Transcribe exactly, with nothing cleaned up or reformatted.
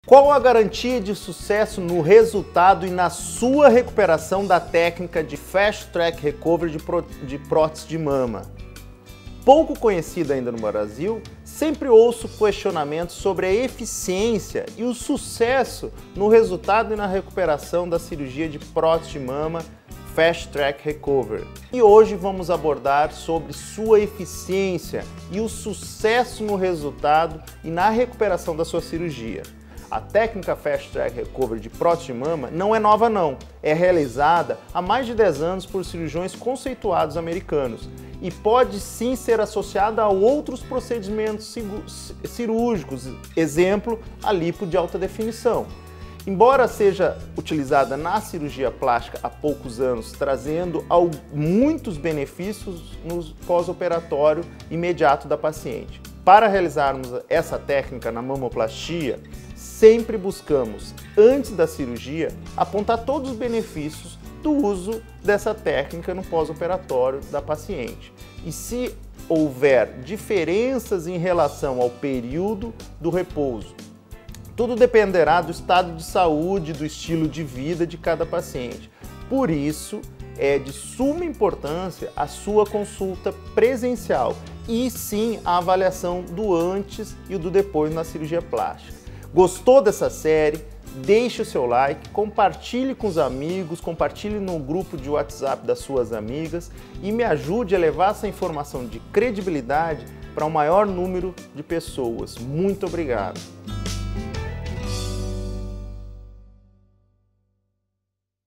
Qual a garantia de sucesso no resultado e na sua recuperação da técnica de Fast Track Recovery de, pró de prótese de mama? Pouco conhecida ainda no Brasil, sempre ouço questionamentos sobre a eficiência e o sucesso no resultado e na recuperação da cirurgia de prótese de mama Fast Track Recovery. E hoje vamos abordar sobre sua eficiência e o sucesso no resultado e na recuperação da sua cirurgia. A técnica Fast Track Recovery de prótese de mama não é nova não, é realizada há mais de dez anos por cirurgiões conceituados americanos e pode sim ser associada a outros procedimentos cirúrgicos, exemplo, a lipo de alta definição. Embora seja utilizada na cirurgia plástica há poucos anos, trazendo muitos benefícios no pós-operatório imediato da paciente. Para realizarmos essa técnica na mamoplastia, sempre buscamos, antes da cirurgia, apontar todos os benefícios do uso dessa técnica no pós-operatório da paciente. E se houver diferenças em relação ao período do repouso, tudo dependerá do estado de saúde, do estilo de vida de cada paciente. Por isso, é de suma importância a sua consulta presencial e sim a avaliação do antes e do depois na cirurgia plástica. Gostou dessa série? Deixe o seu like, compartilhe com os amigos, compartilhe no grupo de WhatsApp das suas amigas e me ajude a levar essa informação de credibilidade para o maior número de pessoas. Muito obrigado!